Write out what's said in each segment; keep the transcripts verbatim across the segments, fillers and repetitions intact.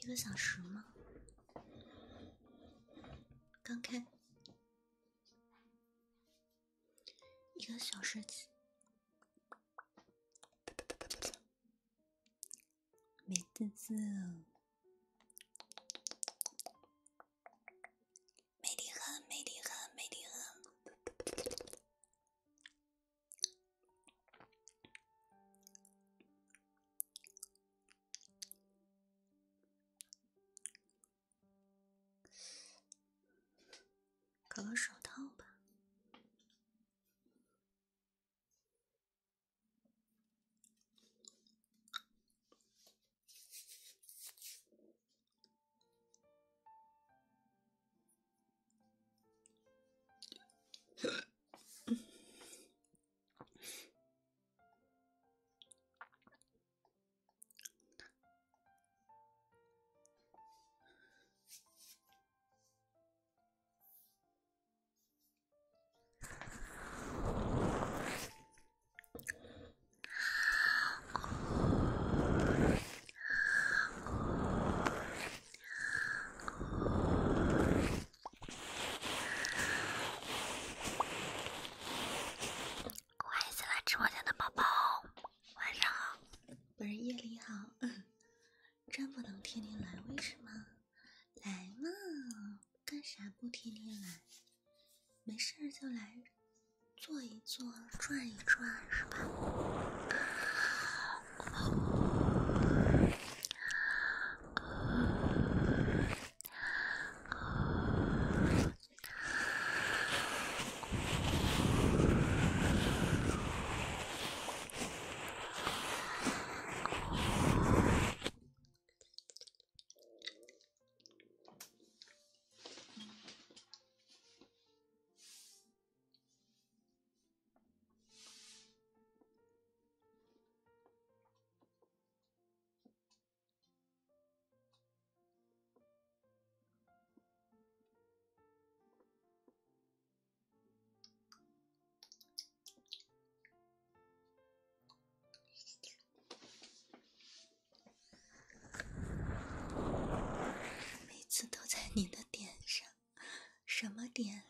个小时吗？刚开一个小时起，美滋滋哦，美丽很，美丽很，美丽很。搞个手套吧。真不能天天来，为什么？来嘛，干啥不天天来？没事儿就来坐一坐，转一转，是吧？每次都在你的点上，什么点？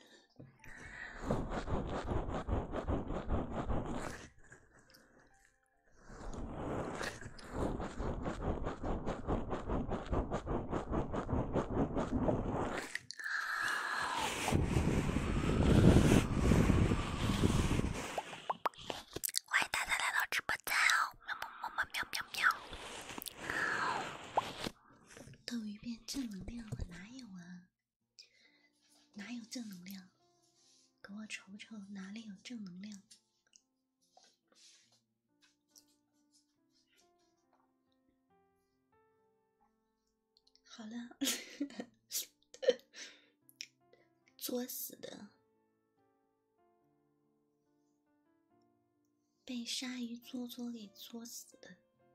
欢迎大家来到直播间哦！喵喵喵喵喵喵！斗鱼变正能量了，哪有啊？哪有正能量？给我瞅瞅哪里有正能量？好了，作死的，被鲨鱼作作给作死的。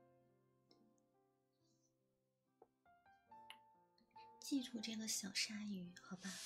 记住这个小鲨鱼，好吧？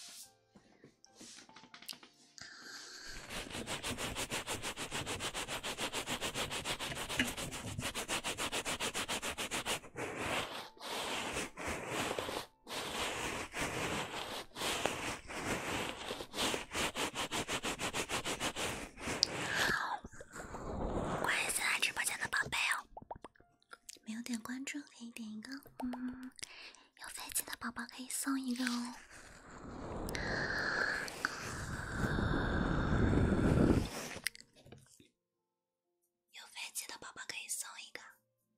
欢迎进来直播间的宝贝哦！没有点关注可以点一个，嗯，有飞机的宝宝可以送一个哦。有飞机的宝宝可以送一个。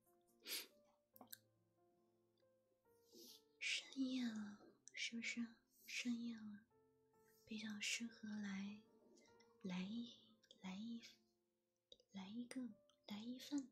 深夜了，是不是？深夜了，比较适合来来一来一来一个来一份。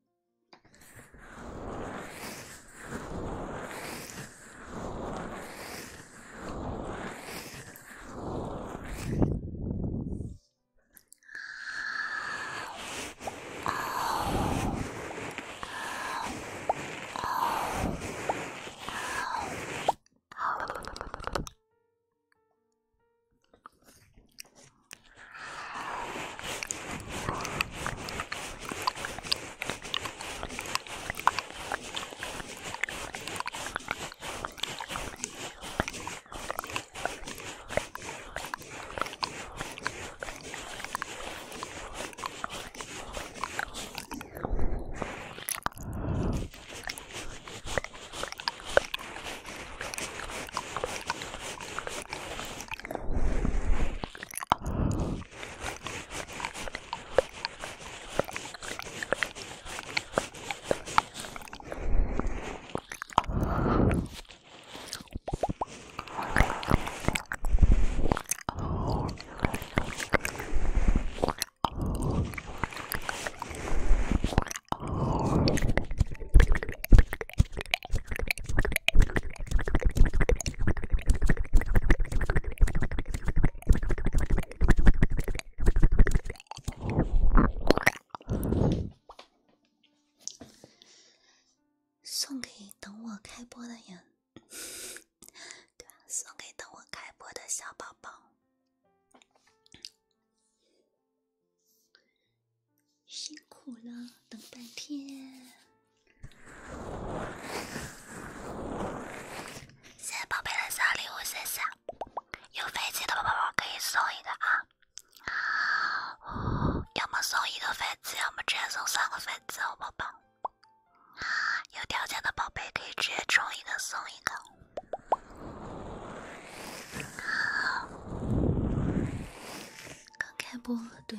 播，对。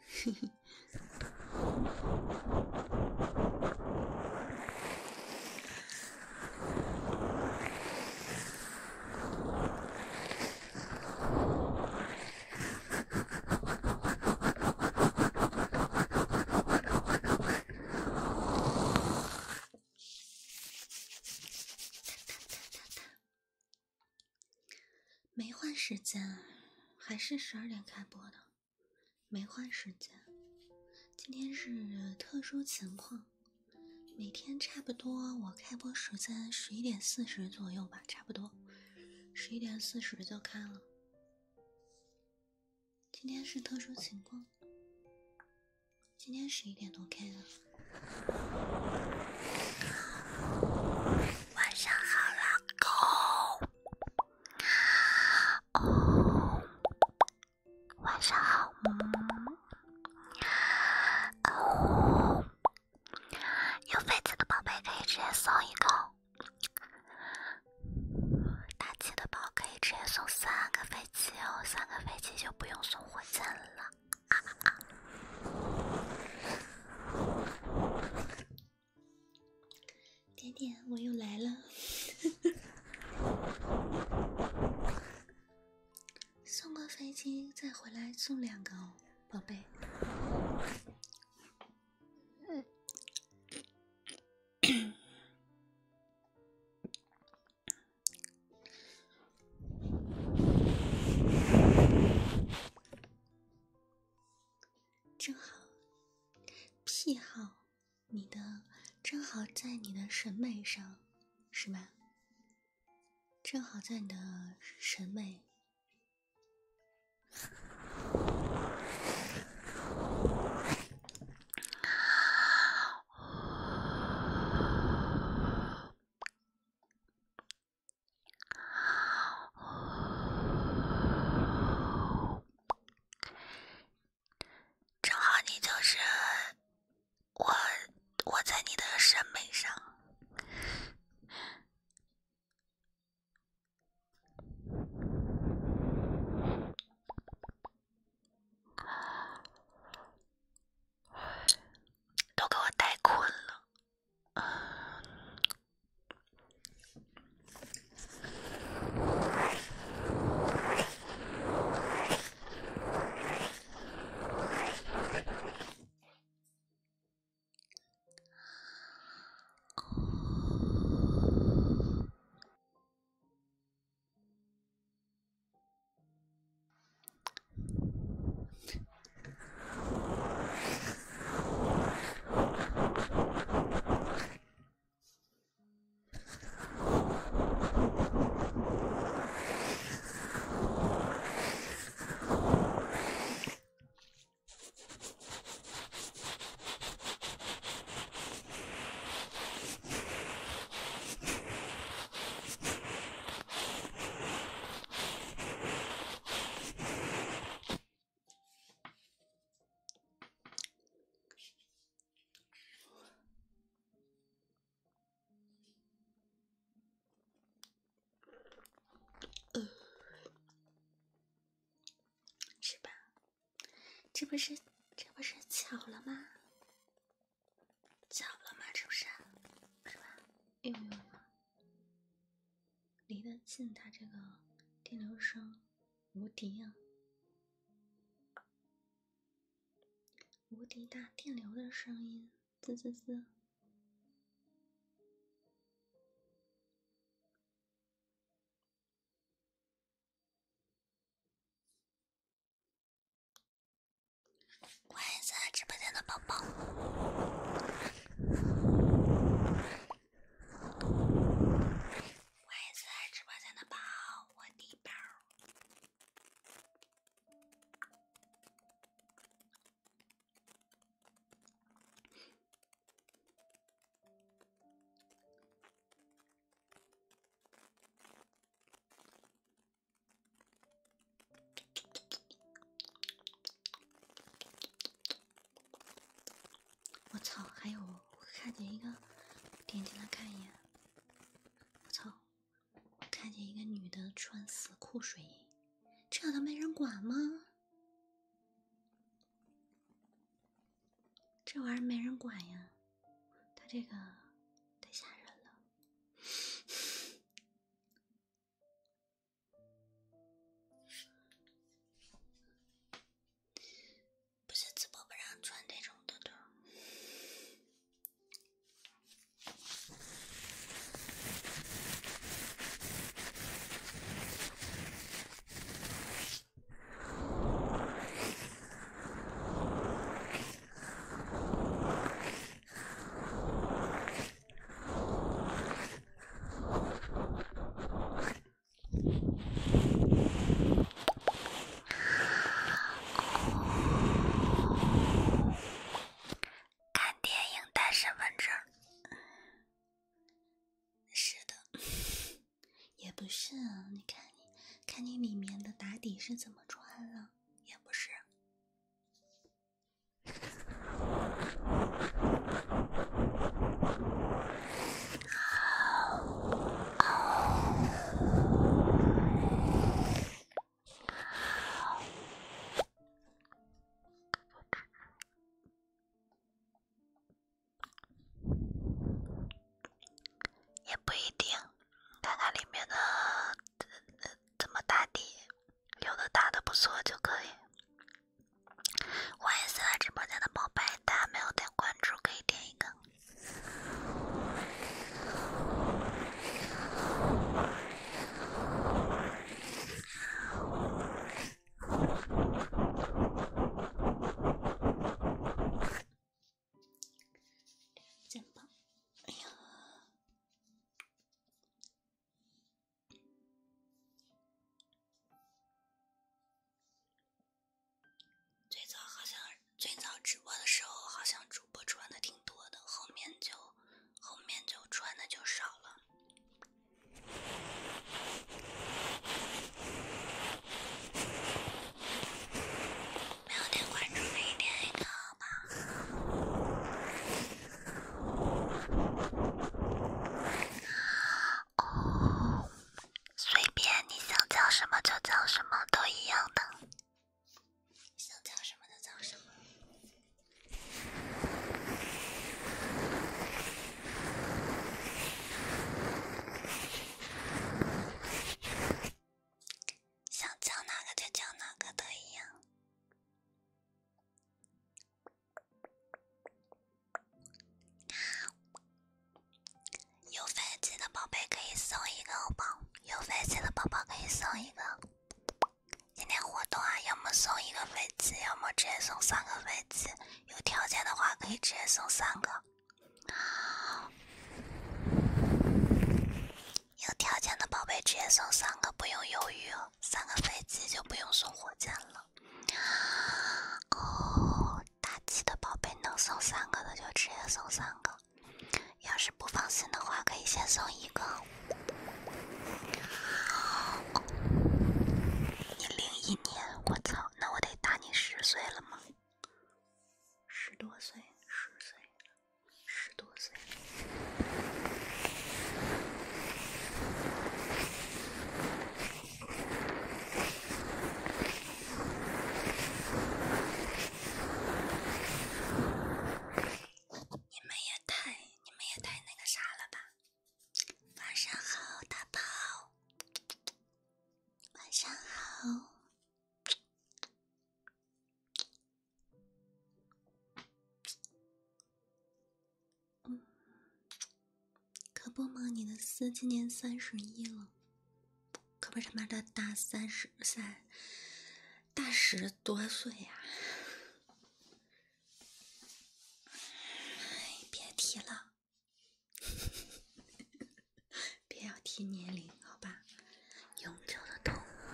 没换时间，还是十二点开播的，没换时间。今天是特殊情况，每天差不多我开播时间十一点四十左右吧，差不多十一点四十就开了。今天是特殊情况，今天十一点多开的。晚上好，老公。哦，晚上好，嗯。哦，有痱子的宝贝可以直接送一个，大气的宝可以直接送三个飞机哦，三个飞机就不用送火箭了。啊啊啊！点点，我又来了。送个飞机再回来送两个哦，宝贝。正好，癖好，你的正好在你的审美上，是吧？正好在你的审美。正好你就是我，我在你的审美上。都给我带困了。是吧？这不是这不是巧了吗？巧了吗？是不是？是吧？哎呦呦呦！离得近，它这个电流声无敌啊！无敌大电流的声音，滋滋滋。欢迎现在直播间的宝宝。欢迎现在直播间的宝，我的宝。我操！还有，我看见一个，点进来看一眼。我操！我看见一个女的穿死裤睡衣，这都没人管吗？ 这玩意儿没人管呀，它这个太吓人了。不是直播不让穿这种的的。看电影带身份证。是的，也不是啊。你看你，看你里面的打底是怎么穿了，也不是。也不一定，看看里面的怎么打底，有的打的不错就可以。欢迎新来直播间的宝贝，大家没有点关注可以点一个。肩膀，哎呀。最早好像最早直播的时候，好像主播穿的挺多的，后面就后面就穿的就少了。没有点关注可以点一个，好吧？哦，随便你想叫什么就叫什么，都一样的。想叫什么就叫什么。想叫哪个就叫哪个，都一样。有飞机的宝贝可以送一个欧包，有飞机的宝宝可以送一个。今天活动啊，要么送一个飞机，要么直接送三个飞机。有条件的话，可以直接送三个。有条件的宝贝直接送三个，不用犹豫哦。三个飞机就不用送火箭了。哦，大气的宝贝能送三个的就直接送三个。要是不放心的话，可以先送一个。你零一年，我操，那我得大你十岁了吗？十多岁，十岁，十多岁。你们也太，你们也太那个啥了吧！晚上好，大宝。晚上好。嗯，可不嘛，你的四今年三十一了，可不他妈的大三十三，大十多岁呀、啊！哎，别提了，别要提年龄，好吧？永久的痛。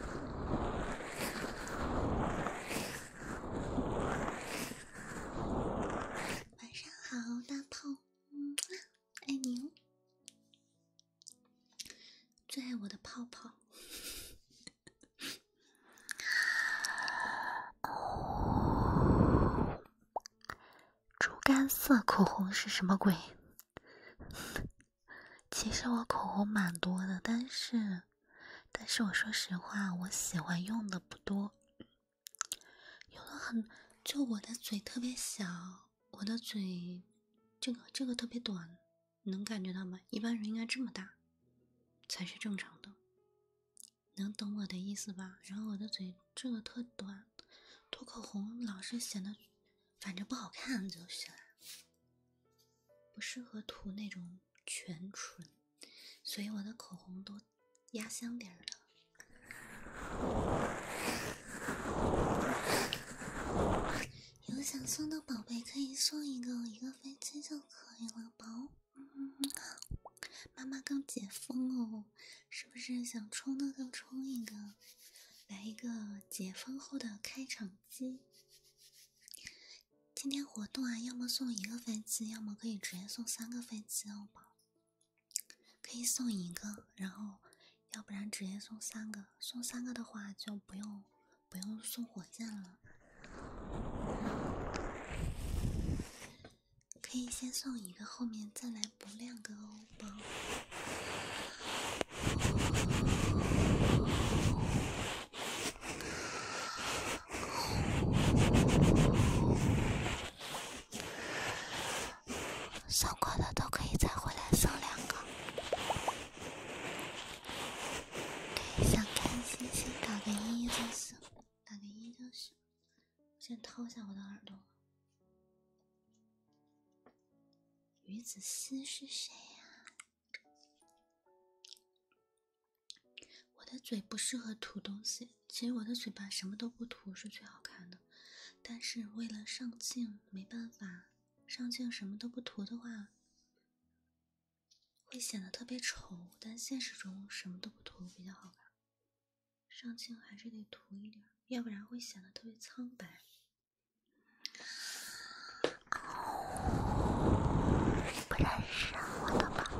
晚上好，大炮，嗯，爱你哦，最爱我的泡泡。猪肝色口红是什么鬼？其实我口红蛮多的，但是，但是我说实话，我喜欢用的不多。有的很，就我的嘴特别小， 我的嘴，这个这个特别短，能感觉到吗？一般人应该这么大才是正常的，能懂我的意思吧？然后我的嘴这个特短，涂口红老是显得反正不好看，就是不适合涂那种全唇，所以我的口红都压箱底儿的。有想送的宝贝可以送一个，一个飞机就可以了，宝。嗯，妈妈刚解封哦，是不是想冲的就冲一个，来一个解封后的开场机。今天活动啊，要么送一个飞机，要么可以直接送三个飞机哦，宝。可以送一个，然后要不然直接送三个，送三个的话就不用不用送火箭了。可以先送一个，后面再来补两个哦，宝。送过的都可以再回来送两个。对，想看星星打个一就行，打个一就行。先掏下我的耳朵。于子思是谁呀？我的嘴不适合涂东西，其实我的嘴巴什么都不涂是最好看的，但是为了上镜没办法，上镜什么都不涂的话会显得特别丑，但现实中什么都不涂比较好看，上镜还是得涂一点，要不然会显得特别苍白。不认识我的吧？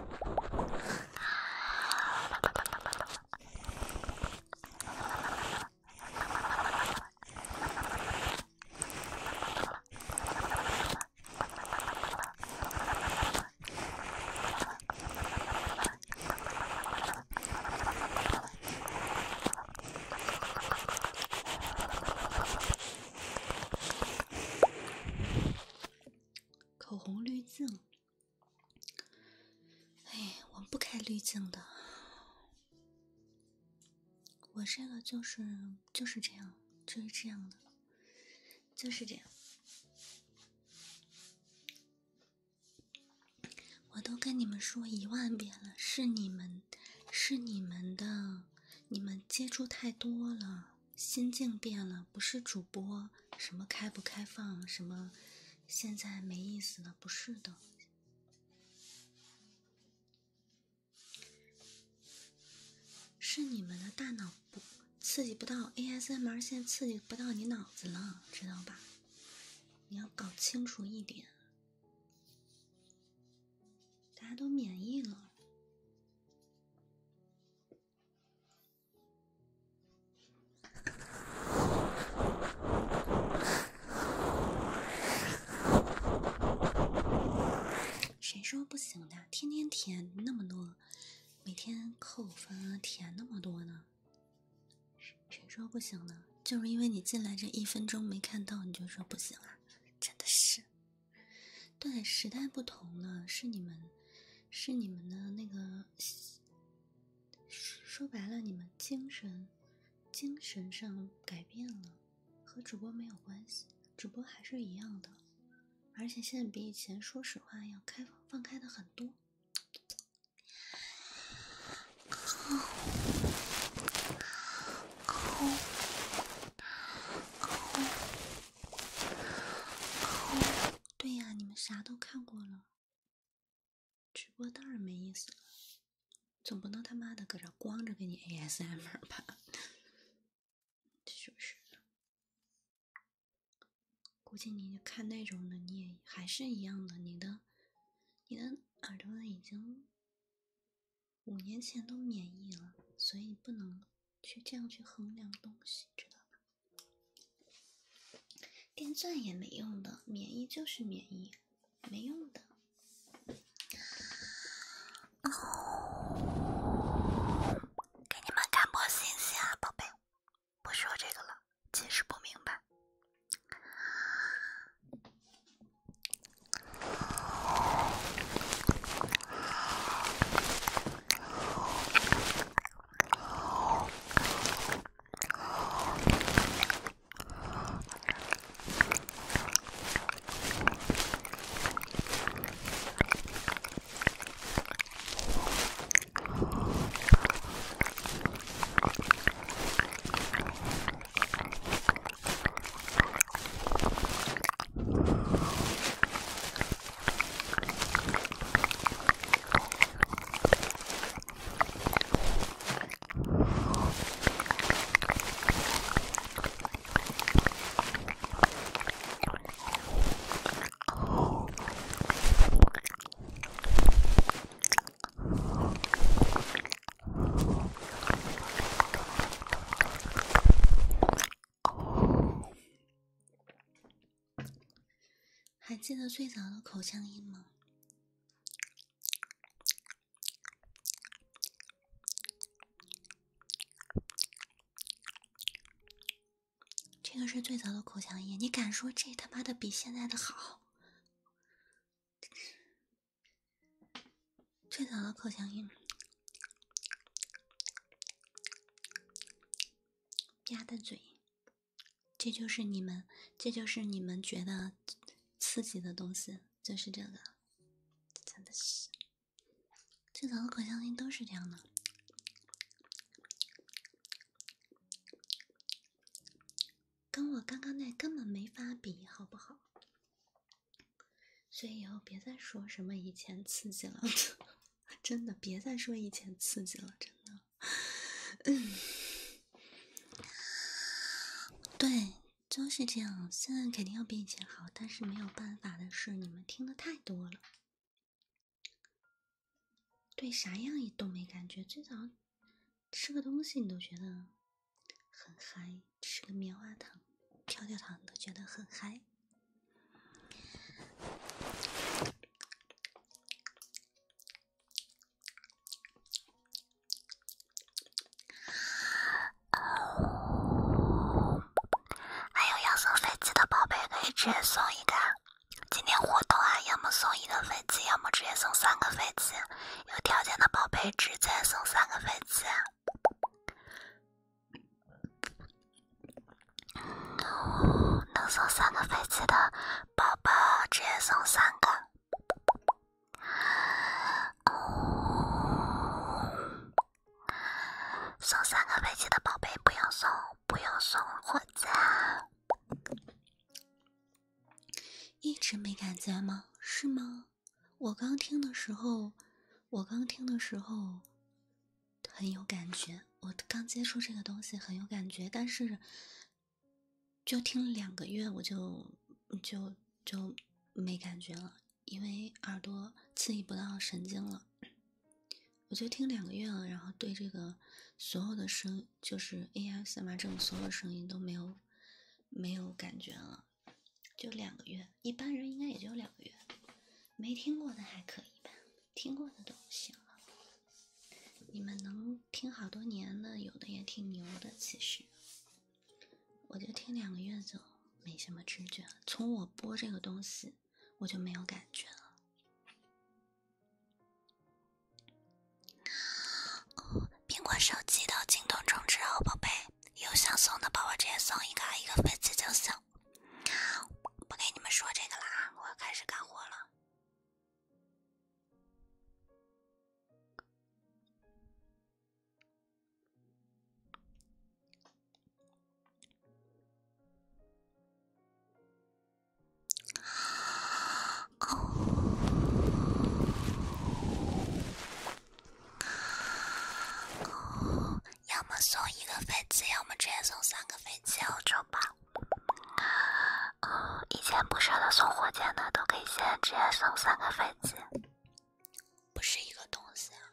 口红滤镜，哎，我不开滤镜的，我这个就是就是这样，就是这样的，就是这样。我都跟你们说一万遍了，是你们，是你们的，你们接触太多了，心境变了，不是主播什么开不开放，什么现在没意思了，不是的。是你们的大脑不刺激不到 A S M R， 现在刺激不到你脑子了，知道吧？你要搞清楚一点，大家都免疫了。谁说不行的？天天舔那么多，每天扣分啊，舔那么多呢？谁说不行的？就是因为你进来这一分钟没看到，你就说不行啊？真的是。对，时代不同了，是你们，是你们的那个，说白了，你们精神，精神上改变了，和主播没有关系，主播还是一样的，而且现在比以前，说实话要开放放开的很多。对呀，你们啥都看过了，直播当然没意思了，总不能他妈的搁这光着给你 A S M R 吧？是不是？估计你看那种的，你也还是一样的，你的你的耳朵已经五年前都免疫了，所以不能去这样去衡量东西，知道吧？电钻也没用的，免疫就是免疫，没用的。给你们看波信息啊，宝贝，不说这个了，解释不明白。 记得最早的口腔音吗？这个是最早的口腔音，你敢说这他妈的比现在的好？最早的口腔音，鸭的嘴，这就是你们，这就是你们觉得刺激的东西，就是这个，真的是，最早的口腔音都是这样的。跟我刚刚那根本没法比，好不好？所以以后别再说什么以前刺激了，真的别再说以前刺激了，真的。嗯，对，就是这样。现在肯定要比以前好，但是没有办法的是，你们听的太多了，对啥样也都没感觉。最早吃个东西你都觉得很嗨，吃个棉花糖、跳跳糖都觉得很嗨。还有要送飞机的宝贝可以直接送一个，今天活动啊，要么送一个飞机，要么直接送三个飞机。有条件的宝贝直接送三个飞机。能送三个飞机的宝宝直接送三个。送三个飞机的宝贝不用送，不用送火箭。一直没感觉吗？是吗？我刚听的时候，我刚听的时候很有感觉，我刚接触这个东西很有感觉，但是就听了两个月，我就就就没感觉了，因为耳朵刺激不到神经了。我就听两个月了，然后对这个所有的声，就是 A S M R 这种所有声音都没有没有感觉了，就两个月，一般人应该也就两个月，没听过的还可以吧，听过的都行了。你们能听好多年的，有的也挺牛的，其实我就听两个月就没什么知觉了，从我播这个东西我就没有感觉了。苹果手机的京东充值哦，宝贝，有想送的宝宝直接送一个，一个飞机就行。不给你们说这个啦，我要开始干活了。要么送一个飞机，要么直接送三个飞机，欧洲吧。哦，以前不舍得送火箭的，都可以现在直接送三个飞机，不是一个东西啊。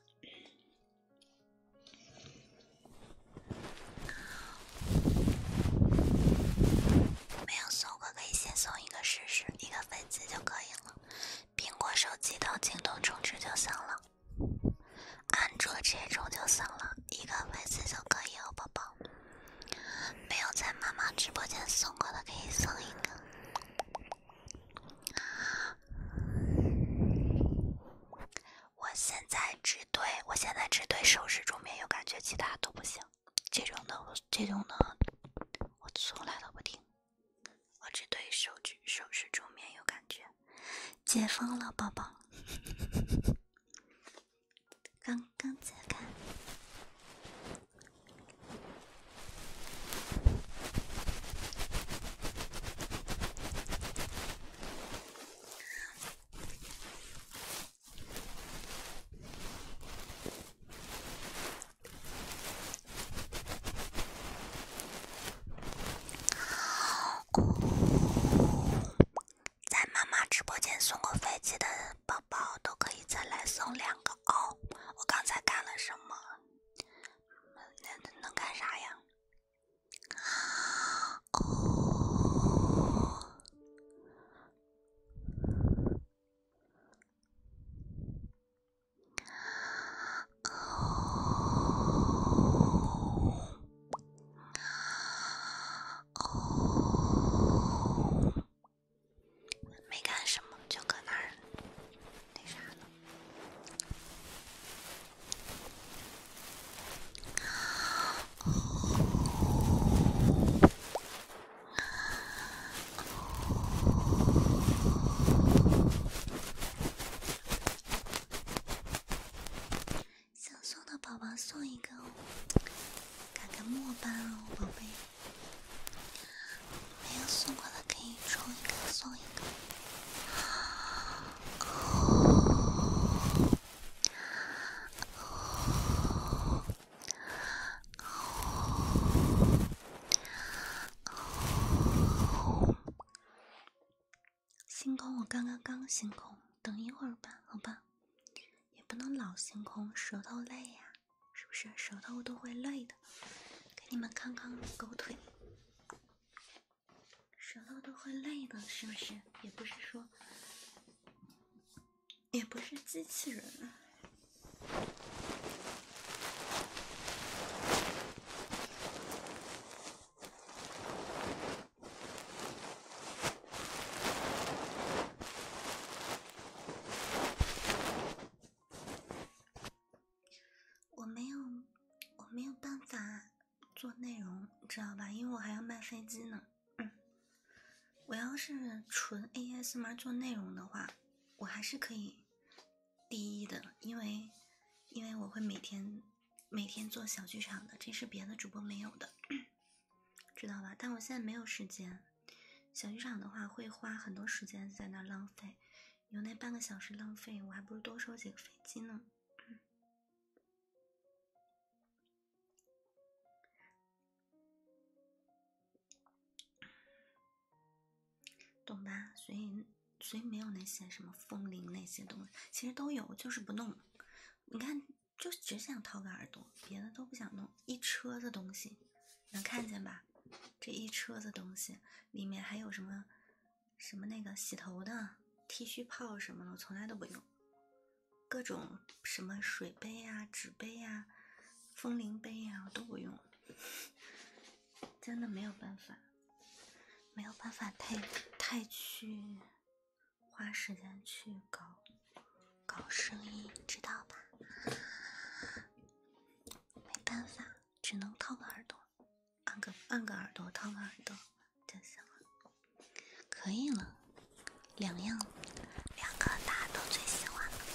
没有送过，可以先送一个试试，一个飞机就可以了。苹果手机到京东充值就行了，安卓这种就行了，一个飞机就可以哦，宝宝。没有在妈妈直播间送过的，可以送一个。我现在只对我现在只对手势桌面有感觉，其他都不行。这种的，这种的，我从来都不听。我只对手指手势桌面有感觉。解封了，宝宝。刚刚解开。在妈妈直播间送过飞机的宝宝都可以再来送两个哦。我刚才干了什么？能能干啥呀？哦， 伙伴哦，宝贝，没有送过的可以抽一个送一个。星空，我刚刚刚星空，等一会儿吧，好吧，也不能老星空，舌头累呀、啊，是不是？舌头都会累的。给你们看看狗腿，舌头都会累的，是不是？也不是说，也不是机器人。我没有，我没有办法做内容，知道吧？因为我还要卖飞机呢。嗯，我要是纯 A S M R 做内容的话，我还是可以第一的，因为因为我会每天每天做小剧场的，这是别的主播没有的，知道吧？但我现在没有时间，小剧场的话会花很多时间在那浪费，有那半个小时浪费，我还不如多收几个飞机呢。懂吧？所以所以没有那些什么风铃那些东西，其实都有，就是不弄。你看，就只想掏个耳朵，别的都不想弄。一车子东西，能看见吧？这一车子东西里面还有什么什么那个洗头的剃须泡什么的，我从来都不用。各种什么水杯啊、纸杯啊、风铃杯啊，我都不用。真的没有办法。没有办法太太去花时间去搞搞生意，知道吧？没办法，只能掏个耳朵，按个按个耳朵，掏个耳朵就行了。可以了，两样，两个大家都最喜欢的。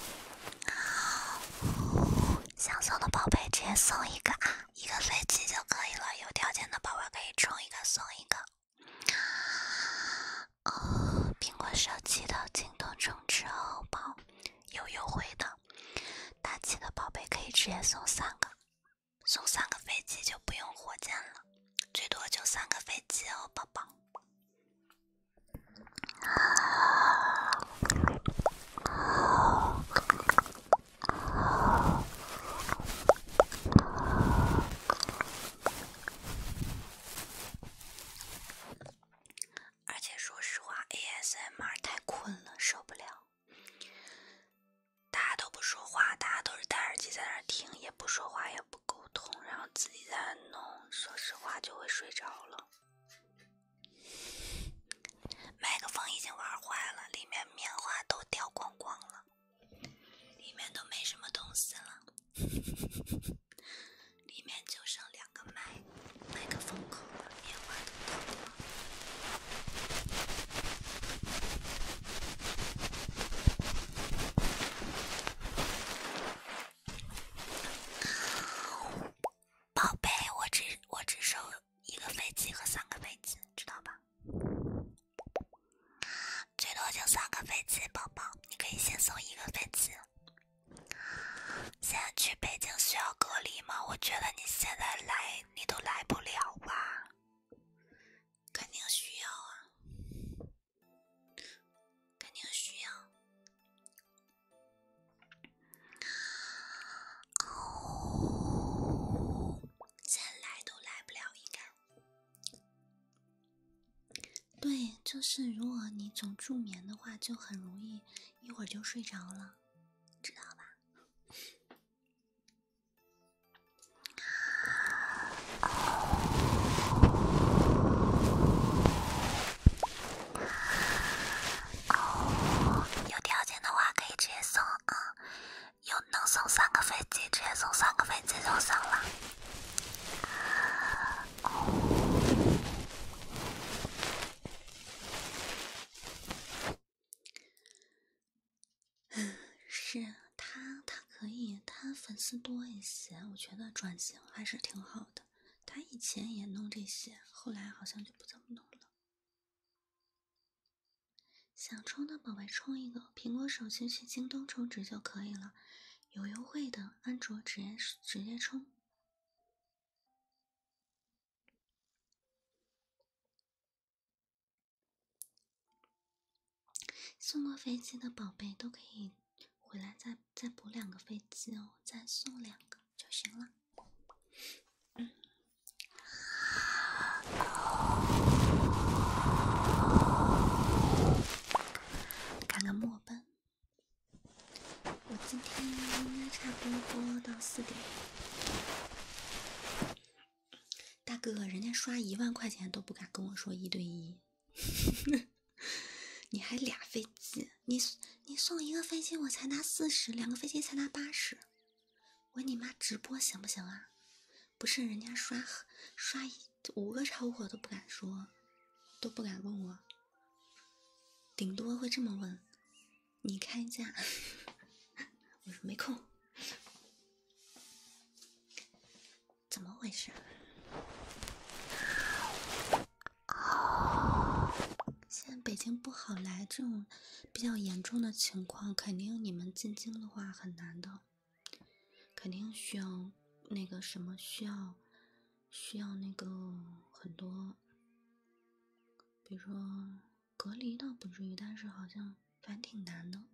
想送的宝贝直接送一个啊，一个飞机就可以了。有条件的宝贝可以充一个送一个。哦，苹果手机的京东充值欧包有优惠的，大气的宝贝可以直接送三个，送三个飞机就不用火箭了，最多就三个飞机哦，宝宝。而且说实话 A S M R 太困了，受不了。大家都不说话，大家都是戴耳机在那儿听，也不说话也不沟通，然后自己在那弄，说实话就会睡着了。麦克风已经玩坏了，里面棉花都掉光光了，里面都没什么东西了，里面就剩两个麦麦克风口了，棉花都掉光了。宝贝，我只我只收一个飞机和三个飞机，知道吧？最多就三个飞机，宝宝，你可以先送一个飞机。现在去北京需要隔离吗？我觉得你现在来，你都来不了吧？肯定需要啊，肯定需要。哦，现在来都来不了，应该。对，就是如果你总助眠的话，就很容易一会儿就睡着了，知道吧？有条件的话可以直接送啊，有能送三个飞机，直接送三个飞机就行了。是他，他可以，他粉丝多一些，我觉得转型还是挺好的。他以前前也弄这些，后来好像就不怎么弄了。想充的宝贝充一个，苹果手机去京东充值就可以了，有优惠的，安卓直接直接充。送过飞机的宝贝都可以回来再再补两个飞机哦，再送两个就行了。嗯，看个墨奔，我今天应该差不多播到四点。大哥，人家刷一万块钱都不敢跟我说一对一。你还俩飞机，你你送一个飞机我才拿四十，两个飞机才拿八十，我你妈直播行不行啊？不是人家刷刷五个超火都不敢说，都不敢问我，顶多会这么问：你开价？我说没空。怎么回事？现在北京不好来，这种比较严重的情况，肯定你们进京的话很难的，肯定需要那个什么，需要需要那个很多，比如说隔离倒不至于，但是好像反正挺难的。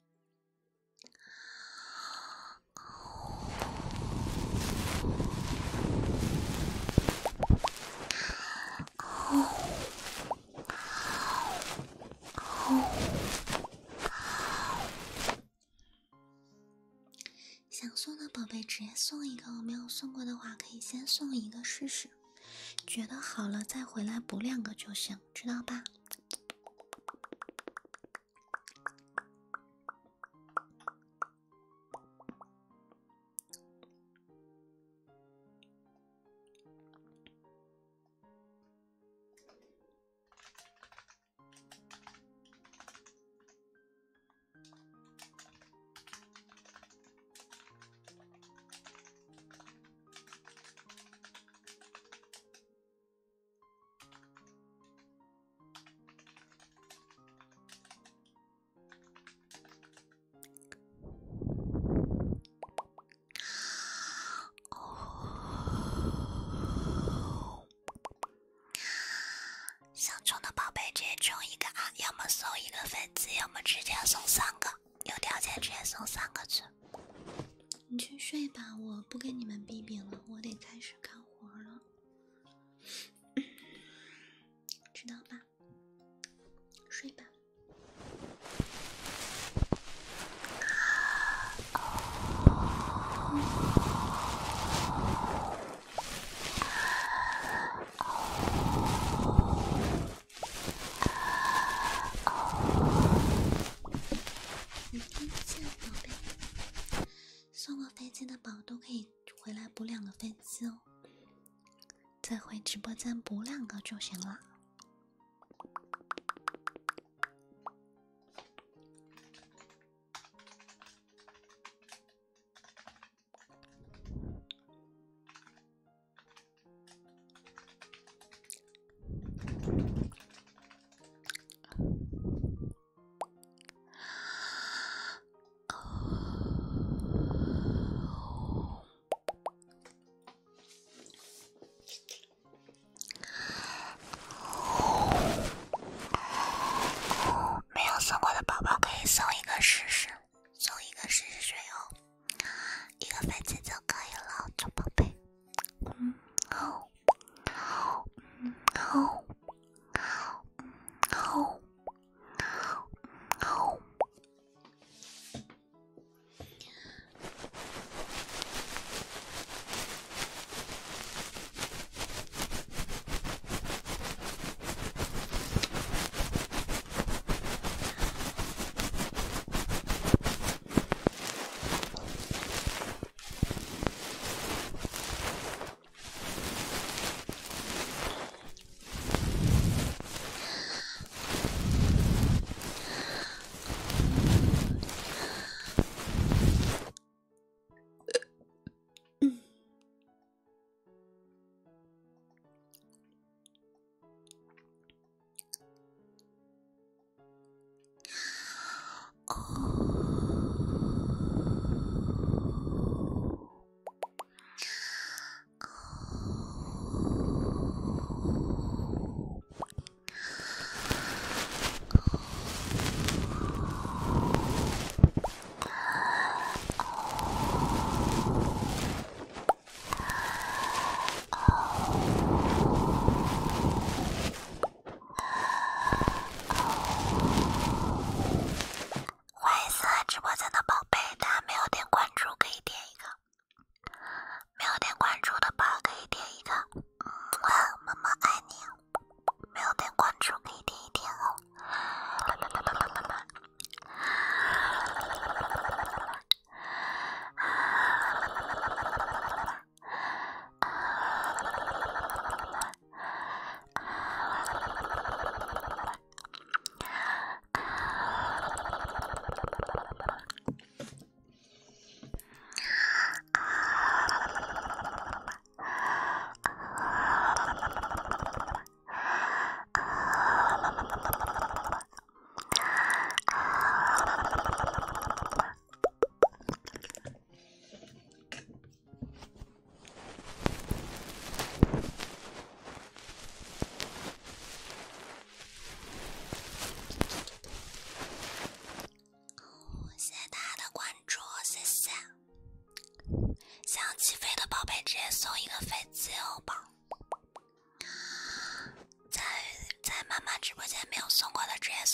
想送的宝贝直接送一个，没有送过的话可以先送一个试试，觉得好了再回来补两个就行，知道吧？想充的宝贝直接充一个啊，要么送一个飞机，要么直接送三个，有条件直接送三个去。你去睡吧，我不跟你们逼逼了，我得开始干活了，知道吧？睡吧。明天见，宝贝。送过飞机的宝都可以回来补两个飞机哦，再回直播间补两个就行了。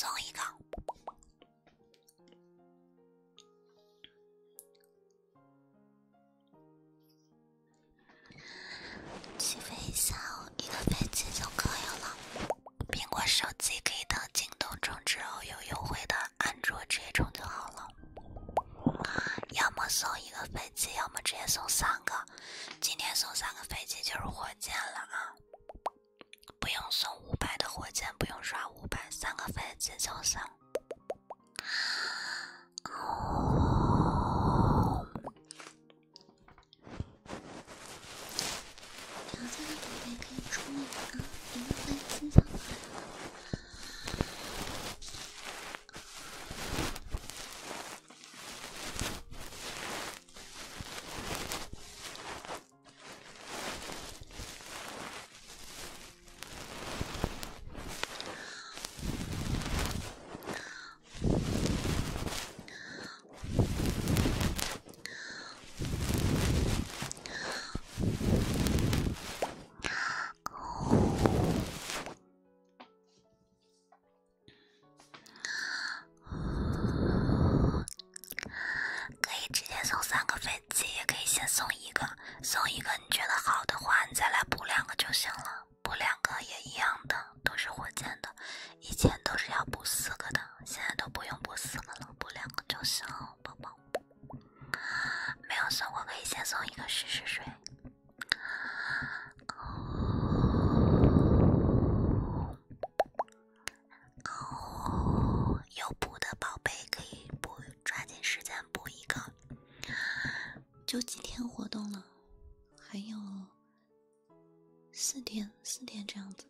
送一个。起飞一下一个飞机就可以了。苹果手机可以到京东充值后有优惠的，安卓直接充就好了。要么送一个飞机，要么直接送三个。今天送三个飞机就是火箭了啊！不用送五百的火箭，不用刷五百，三个飞机就行。哦，条件的宝贝可以出一个啊，一个飞机就可以了。送一个你觉得好的话，你再来补两个就行了。补两个也一样的，都是火箭的。以前都是要补四个的，现在都不用补四个了，补两个就行，宝宝。没有送过可以先送一个试试水。哦，有补的宝贝可以补，抓紧时间补一个。就几天活动了。还有四天，四天这样子。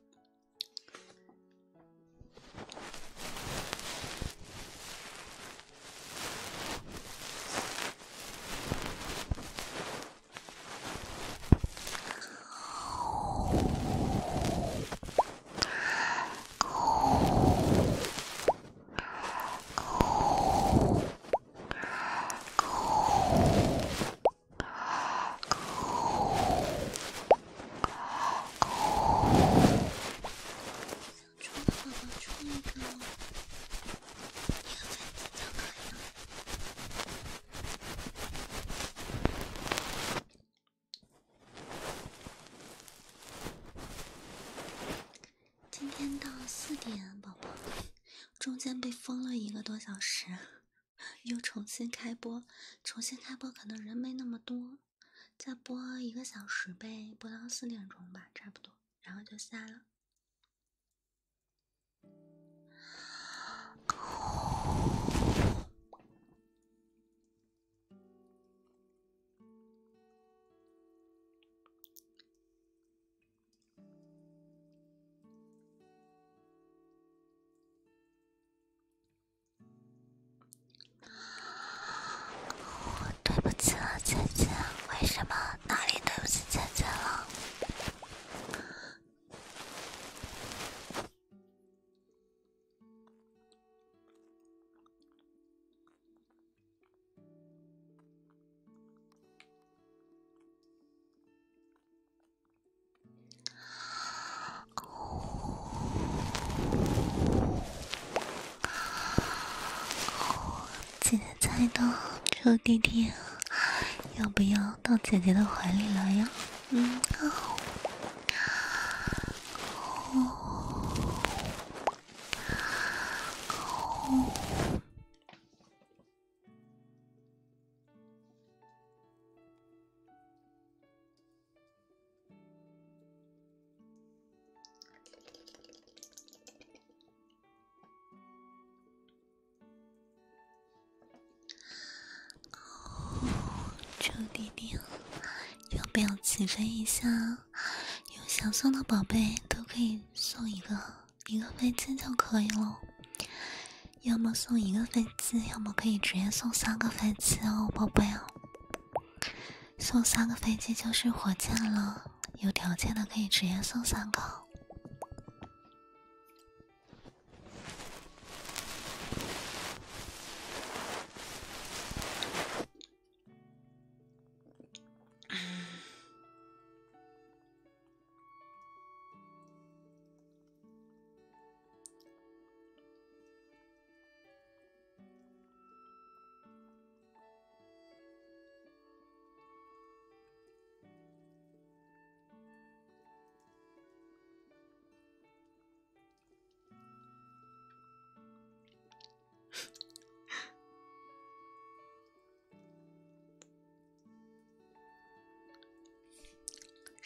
今天到四点，宝宝，中间被封了一个多小时，又重新开播，重新开播可能人没那么多，再播一个小时呗，播到四点钟吧，差不多，然后就下了。对不起了，姐姐，为什么？哪里对不起姐姐了？姐姐猜到这弟弟要不要到姐姐的怀里来呀？嗯，好。哦，哦。这弟弟要不要起飞一下？有想送的宝贝都可以送一个，一个飞机就可以了。要么送一个飞机，要么可以直接送三个飞机哦，宝贝啊！送三个飞机就是火箭了，有条件的可以直接送三个。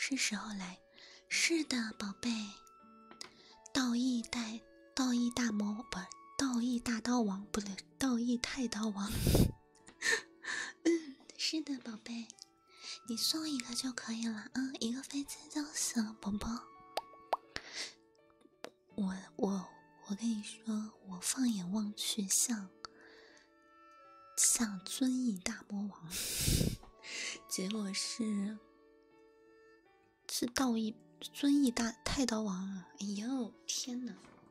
是时候来。是的，宝贝。道义带道义大魔不是道义大刀王，不对，道义太刀王。嗯，是的，宝贝，你送一个就可以了。嗯，一个飞机就行，宝宝。我我我跟你说，我放眼望去像像遵义大魔王，结果是是道义遵义大太刀王啊！哎呦天哪！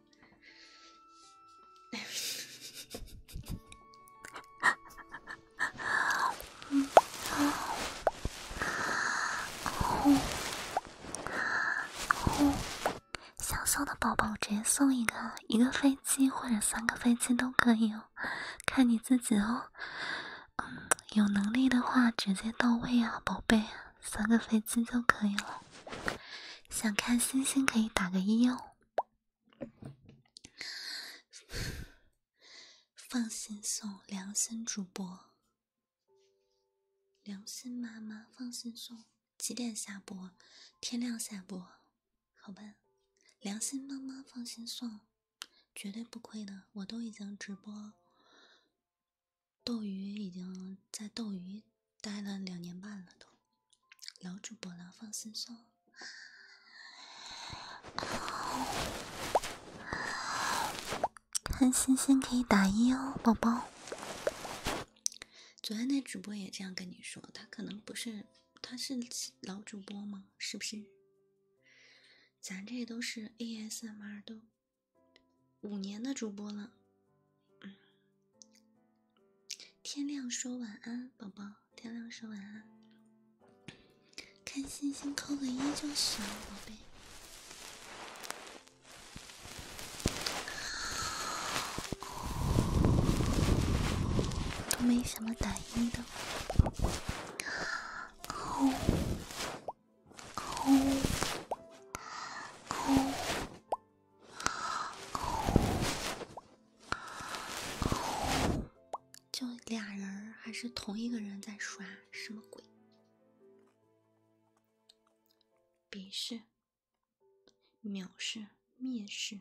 想送的宝宝直接送一个，一个飞机或者三个飞机都可以哦，看你自己哦。嗯，有能力的话直接到位啊，宝贝，三个飞机就可以了。想看星星可以打个一哦。放心送，良心主播，良心妈妈，放心送。几点下播？天亮下播，好吧。良心妈妈，放心送，绝对不亏的。我都已经直播斗鱼，已经在斗鱼待了两年半了，都老主播了，放心送。看星星可以打一哦，宝宝。昨天那主播也这样跟你说，他可能不是，他是老主播吗？是不是？咱这都是 A S M R 都五年的主播了。嗯，天亮说晚安，宝宝，天亮说晚安。看星星扣个一就行，宝贝。都没什么打一的。哦哦哦哦！就俩人还是同一个人在刷，什么鬼？鄙视、藐视、蔑视。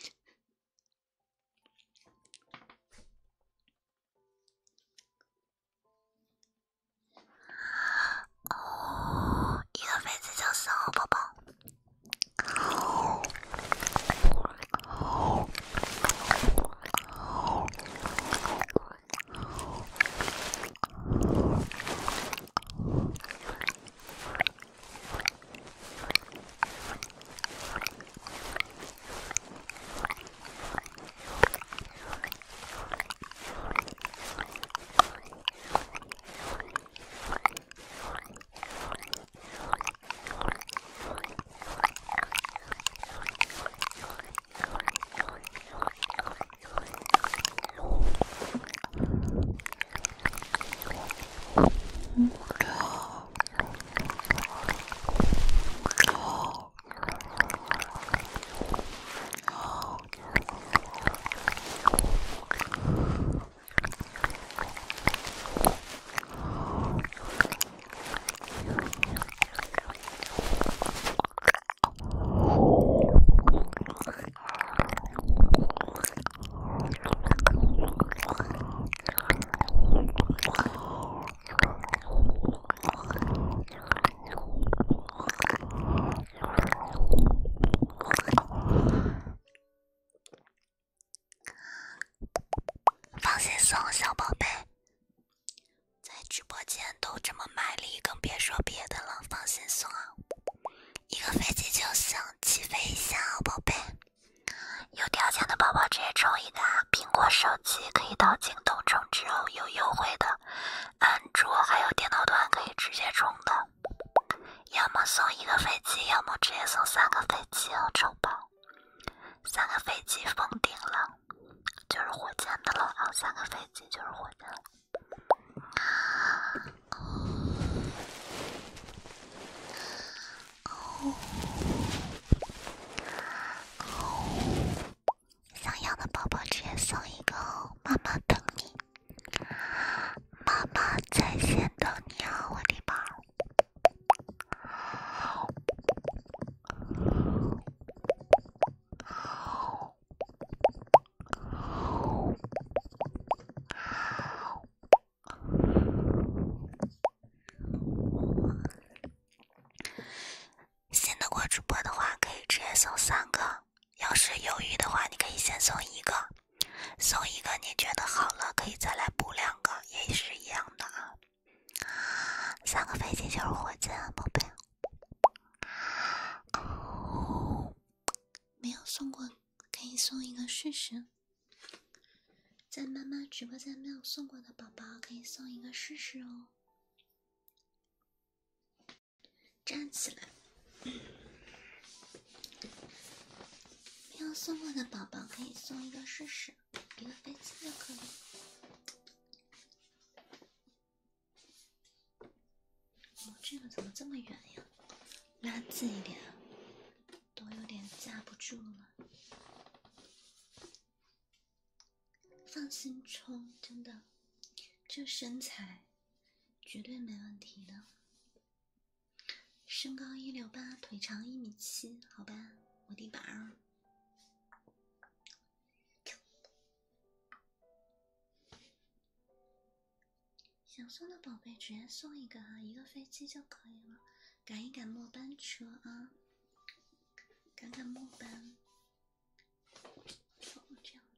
哦，一个飞机就行了，宝宝。放心送，小宝贝，在直播间都这么卖力，更别说别的了。放心送啊，一个飞机就行，起飞一下哦，宝贝。有条件的宝宝直接充一个啊！苹果手机可以到京东充值哦，有优惠的。安卓还有电脑端可以直接充的，要么送一个飞机，要么直接送三个飞机哦，抽包。三个飞机封顶了，就是火箭的了啊！三个飞机就是火箭了。哦哦，想要的宝宝直接送一个哦，妈妈等你，妈妈在线等你啊，我的宝。 送三个，要是犹豫的话，你可以先送一个，送一个你觉得好了，可以再来补两个，也是一样的啊。三个飞机就是火箭啊，宝贝。 没有送过，可以送一个试试。在妈妈直播间没有送过的宝宝，可以送一个试试哦。站起来。没有送过的宝宝可以送一个试试，一个飞机就可以。哦，这个怎么这么远呀？拉近一点，都有点架不住了。放心冲，真的，这身材绝对没问题的。身高一六八，腿长一米七，好吧，我的宝儿。想送的宝贝直接送一个啊，一个飞机就可以了。赶一赶末班车啊，赶赶末班。哦，这样。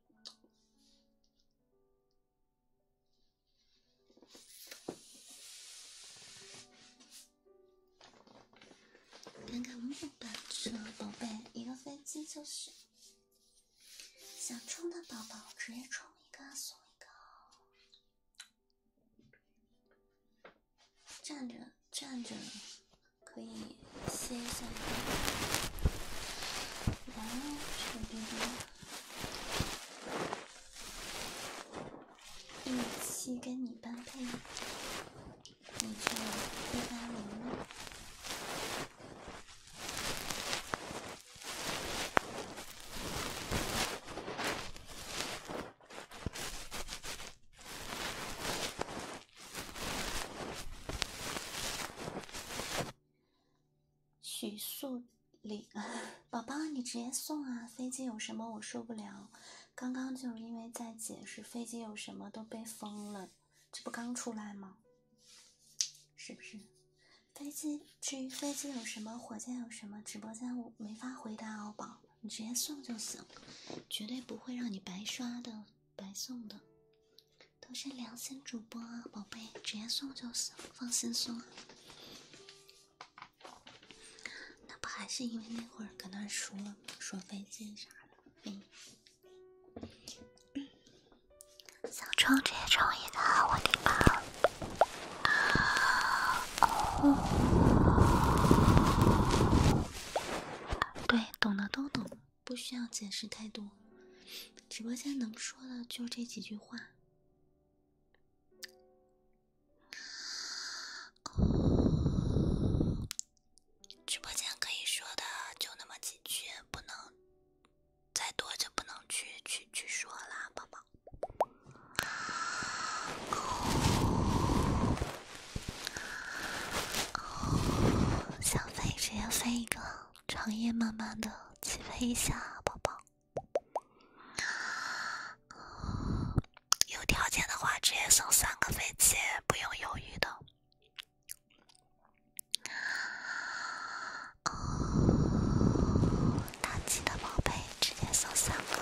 赶赶末班车，宝贝，一个飞机就是。想冲的宝宝直接冲一个送一个。站着站着可以歇一下。来喽，臭嘟嘟。一米七跟你般配，你就一八零了。许素礼，宝宝你直接送啊！飞机有什么我受不了。刚刚就是因为在解释飞机有什么都被封了，这不刚出来吗？是不是？飞机至于飞机有什么，火箭有什么，直播间我没法回答哦，宝，你直接送就行，绝对不会让你白刷的、白送的，都是良心主播啊，宝贝，直接送就行，放心送。那不还是因为那会儿跟他说了，说飞机啥的，嗯。 想冲直接冲一个，我的妈！ 对，懂的都懂，不需要解释太多。直播间能说的就这几句话。 直播间可以说的就那么几句，不能再多就不能去去去说了，宝宝。想飞直接飞一个，长夜慢慢的起飞一下，宝宝。有条件的话，直接送三个飞机，不用犹豫的。大气的宝贝，直接送三个。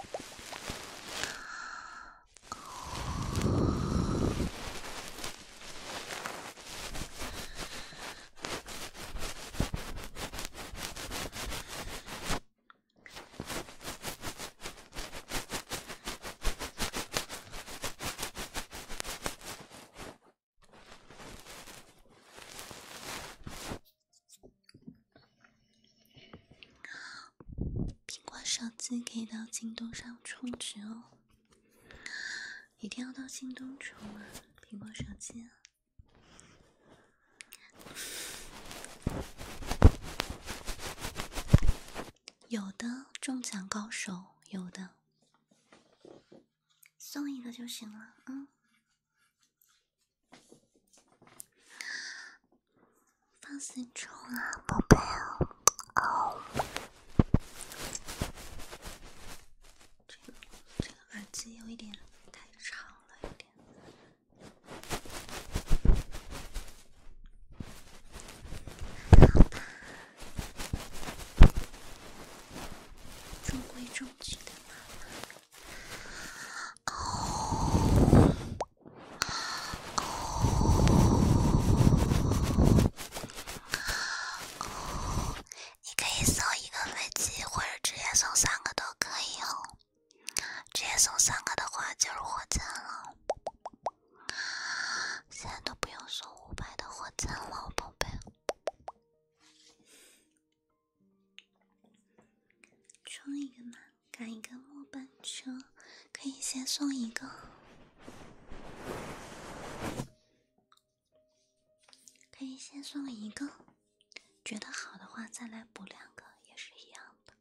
手机可以到京东上充值哦，一定要到京东充啊！苹果手机啊，有的中奖高手，有的送一个就行了，嗯。放心充啊，宝贝啊！哦。耳机有一点太长了，有点。 中举的妈妈。哦哦哦， 你可以送一个飞机，或者直接送三个都可以哦。直接送三个的话就是火箭了，现在都不用送五百的火箭了，宝贝。 冲一个嘛，赶一个末班车，可以先送一个，可以先送一个，觉得好的话再来补两个，也是一样的。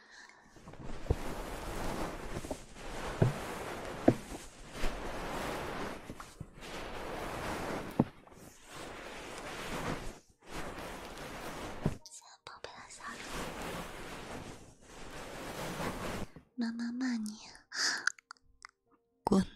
现在宝贝的小手， 妈妈骂你，滚！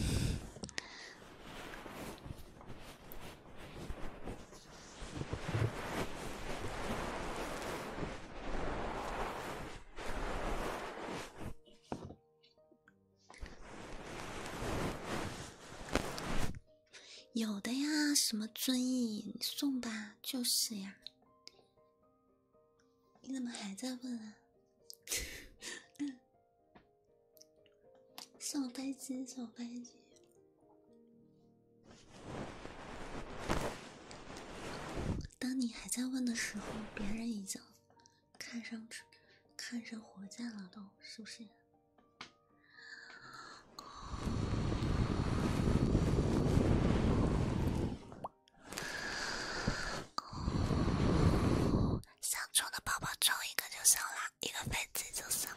有的呀，什么遵义，你送吧，就是呀。你怎么还在问啊？送飞机，送飞机。当你还在问的时候，别人已经看上去看上火箭了，都是不是？ 想中的宝宝中一个就行了，一个飞机就行。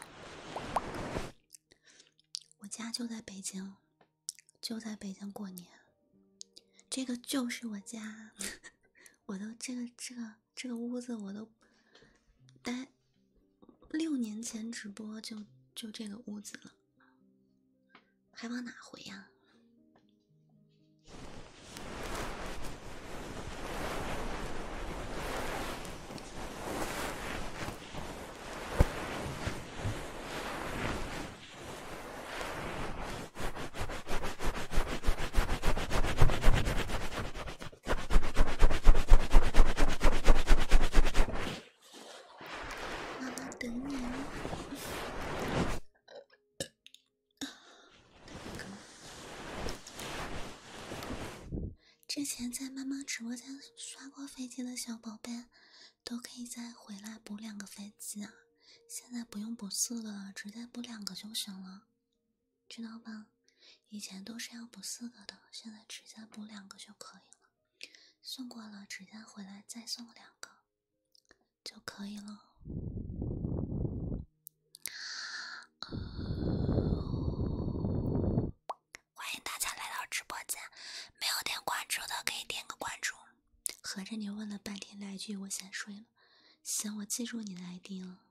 我家就在北京，就在北京过年。这个就是我家，我都这个这个这个屋子我都待六年前直播就就这个屋子了，还往哪回呀？妈妈等你了。之前在妈妈直播间刷过飞机的小宝贝，都可以再回来补两个飞机啊！现在不用补四个了，直接补两个就行了，知道吧？以前都是要补四个的，现在直接补两个就可以了。送过了，直接回来再送两个就可以了。 欢迎大家来到直播间，没有点关注的可以点个关注。 合着你问了半天来句我先睡了，行，我记住你的 I D 了。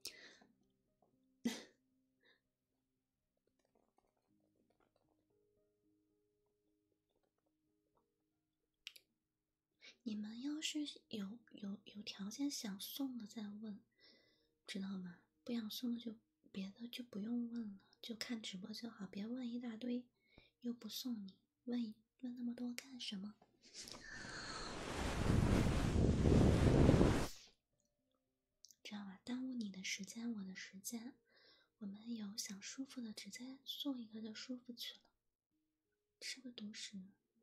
你们要是有有有条件想送的再问，知道吗？不想送的就别的就不用问了，就看直播就好，别问一大堆，又不送你，问问那么多干什么？知道吧？耽误你的时间，我的时间。我们有想舒服的，直接送一个就舒服去了。吃个独食。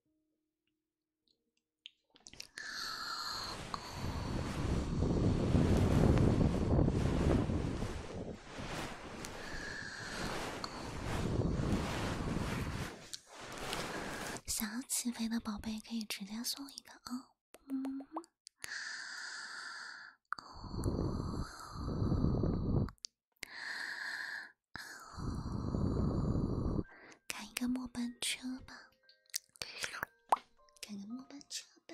想要起飞的宝贝可以直接送一个啊。嗯。赶一个末班车吧，赶个末班车吧。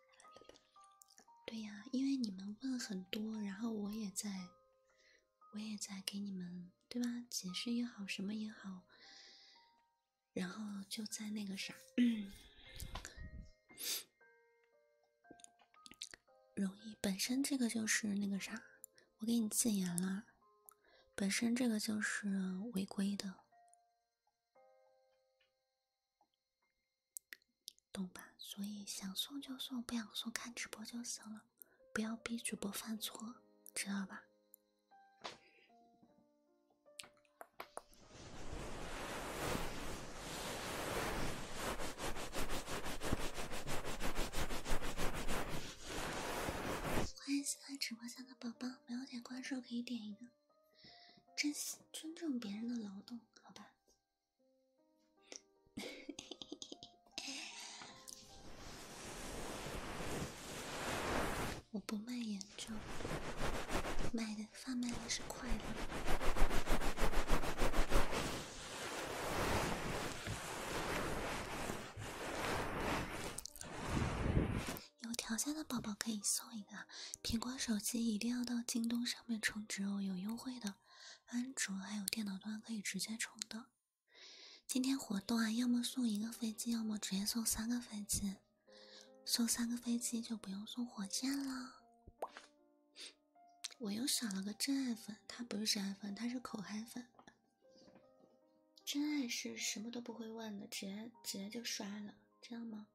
对呀，因为你们问很多，然后我也在，我也在给你们，对吧？解释也好，什么也好，然后就在那个啥，嗯、容易。本身这个就是那个啥，我给你禁言了。 本身这个就是违规的，懂吧？所以想送就送，不想送看直播就行了，不要逼主播犯错，知道吧？欢迎新来直播间的宝宝，没有点关注可以点一个，珍惜尊重别人的劳动，好吧？我不卖眼罩，卖的贩卖的是快乐。有条件的宝宝可以送一个，苹果手机一定要到京东上面充值哦，有优惠的。安卓还有电脑端可以直接充的。今天活动啊，要么送一个飞机，要么直接送三个飞机。送三个飞机就不用送火箭了。我又少了个真爱粉，他不是真爱粉，他是口嗨粉。真爱是什么都不会问的，直接直接就刷了，知道吗？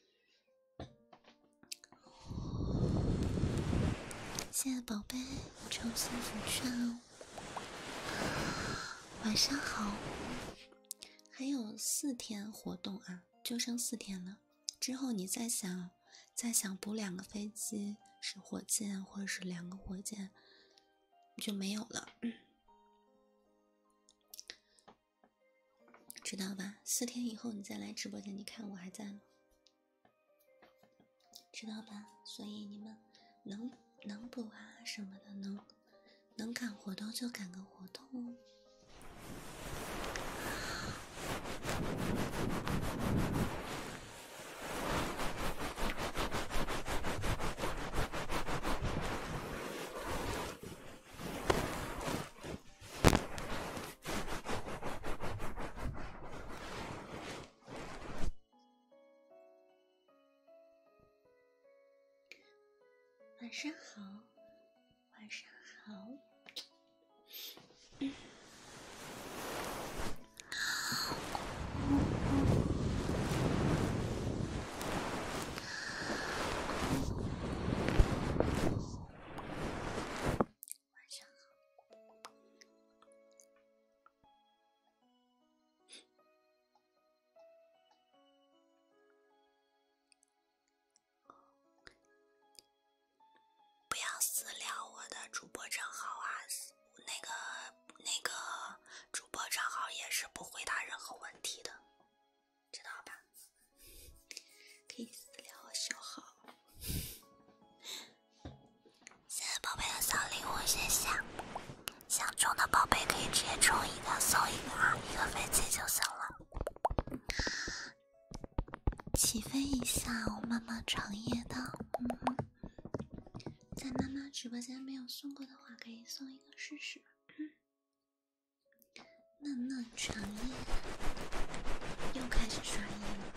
谢谢宝贝，抽幸福券哦。晚上好，还有四天活动啊，就剩四天了。之后你再想，再想补两个飞机，是火箭或者是两个火箭，就没有了，嗯、知道吧？四天以后你再来直播间，你看我还在吗？知道吧？所以你们能能补啊什么的，能能赶活动就赶个活动哦。晚上好，晚上好。嗯晚上好。 不要私聊我的主播账号啊，那个那个主播账号也是不回答任何问题的，知道吧？ 可以私聊我小号。 谢谢宝贝的小礼物，谢谢。想中的宝贝可以直接中一个送一个啊，一个飞机就行了。 起飞一下哦，妈妈长夜的。嗯，在妈妈直播间没有送过的话，可以送一个试试。嗯，嫩嫩长夜，又开始刷夜了。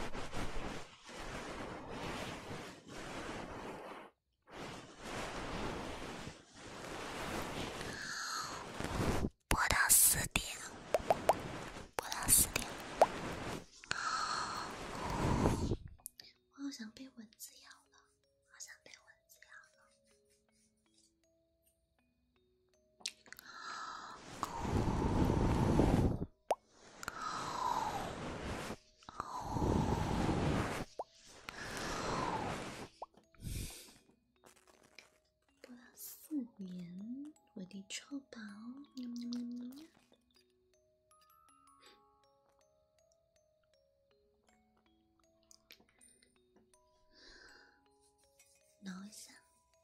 播到四点，播到四点。 我好想被蚊子咬了，好想被蚊子咬了。播到四点，我的臭宝，喵喵喵喵喵。挠一下。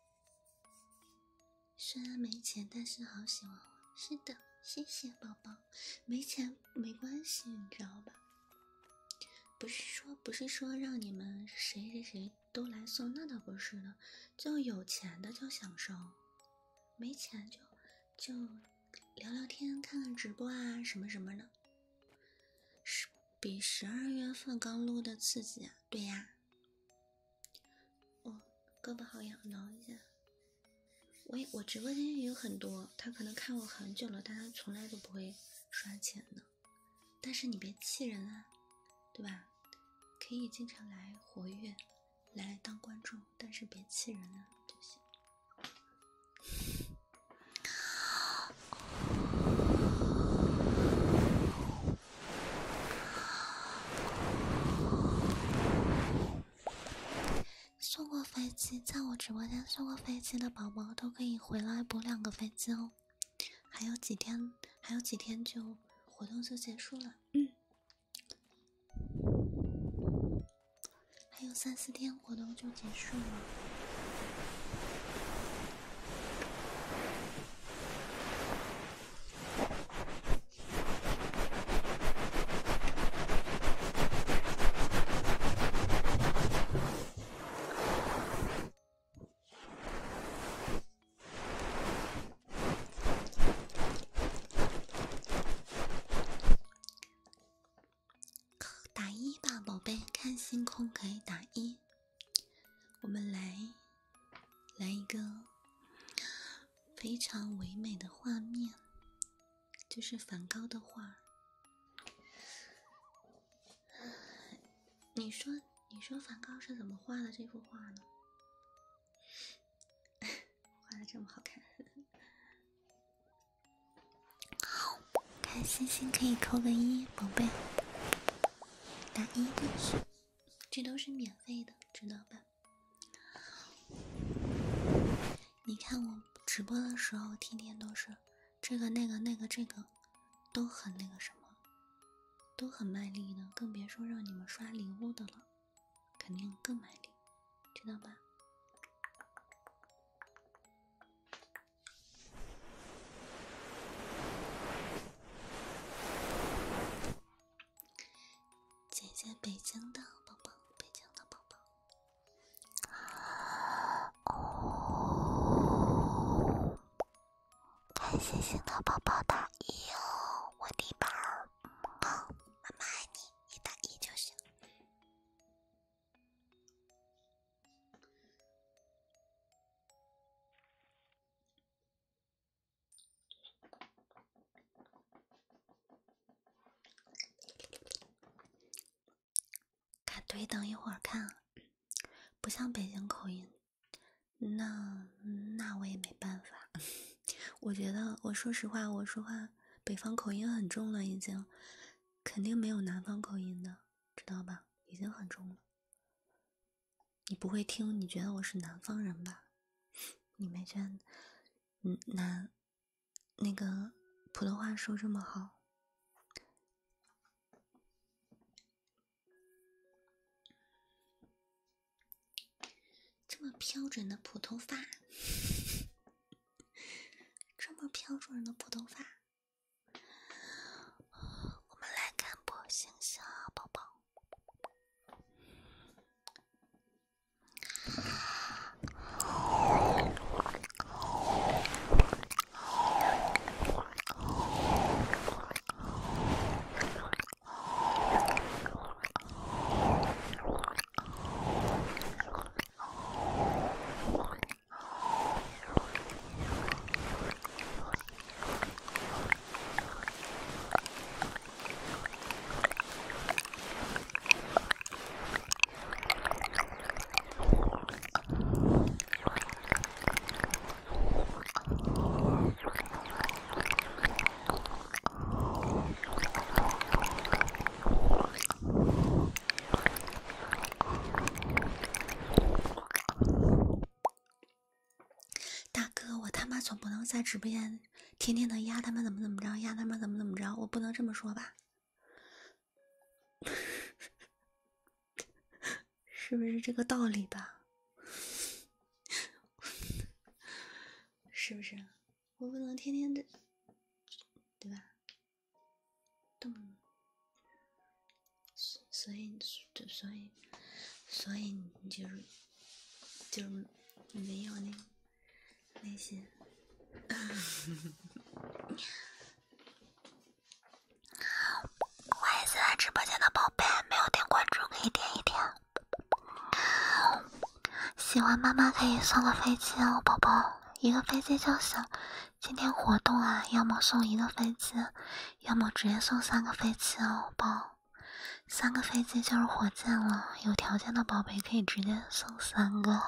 虽然没钱，但是好喜欢我。是的，谢谢宝宝。没钱没关系，你知道吧？不是说不是说让你们谁谁谁都来送，那倒不是的。就有钱的就享受，没钱就就聊聊天、看看直播啊，什么什么的。是比十二月份刚录的刺激啊！对呀。哦，胳膊好痒，挠一下。 我也我直播间也有很多，他可能看我很久了，但他从来都不会刷钱的。但是你别气人啊，对吧？可以经常来活跃，来当观众，但是别气人啊就行。送过飞机，在我直播间送过飞机的宝宝都可以回来补两个飞机哦。还有几天，还有几天就活动就结束了。嗯，还有三四天活动就结束了。打一吧，宝贝，看星空可以打一。我们来来一个非常唯美的画面，就是梵高的画。你说，你说梵高是怎么画的这幅画呢？画的这么好看。看星星可以扣个一，宝贝。打一的是，这都是免费的，知道吧？你看我直播的时候，天天都是这个那个那个这个，都很那个什么，都很卖力的，更别说让你们刷礼物的了，肯定更卖力，知道吧？姐姐，北京的宝宝，北京的宝宝。 哦，看星星的宝宝打一哦，我的宝儿，啊，妈妈爱你，你打一就行。 看对，等一会儿看，不像北京口音，那那我也没办法。我觉得，我说实话，我说话北方口音很重了，已经，肯定没有南方口音的，知道吧？已经很重了。你不会听，你觉得我是南方人吧？你没觉得，嗯，南那个普通话说这么好？这么标准的普通话，这么标准的普通话。 我们来看波星星啊，宝宝。 总不能在直播间天天的压他们怎么怎么着，压他们怎么怎么着，我不能这么说吧？是不是这个道理吧？是不是？我不能天天的，对吧？动，所以，所以，所以你就是就是没有那那些。 欢迎现在直播间的宝贝，没有点关注可以点一点。喜欢妈妈可以送个飞机哦，宝宝一个飞机就行。今天活动啊，要么送一个飞机，要么直接送三个飞机哦，宝。三个飞机就是火箭了，有条件的宝贝可以直接送三个，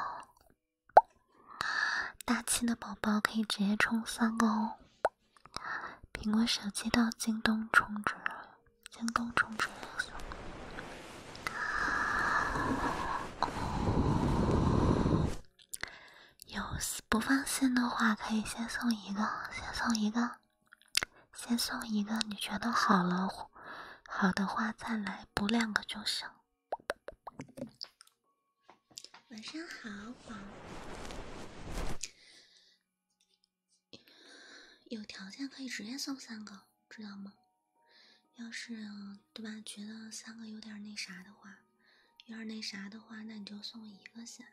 大气的宝宝可以直接充三个哦。苹果手机到京东充值，京东充值有不放心的话，可以先送一个，先送一个，先送一个。你觉得好了，好的话再来补两个就行。 晚上好，宝。有条件可以直接送三个，知道吗？要是对吧，觉得三个有点那啥的话，有点那啥的话，那你就送一个先。